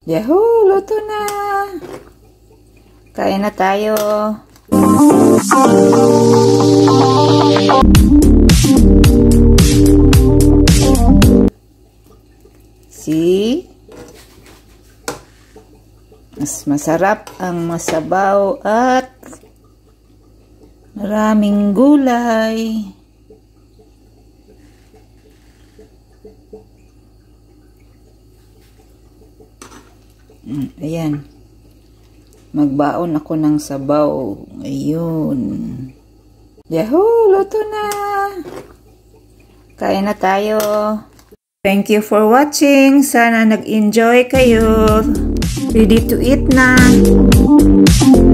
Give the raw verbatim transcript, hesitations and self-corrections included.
Yahoo! Luto na! Kain na tayo. See? Mas masarap ang masabaw at maraming gulay. Ayan. Magbaon ako ng sabaw. Ayun. Yahoo! Luto na! Kain na tayo. Thank you for watching. Sana nag-enjoy kayo. Ready to eat na.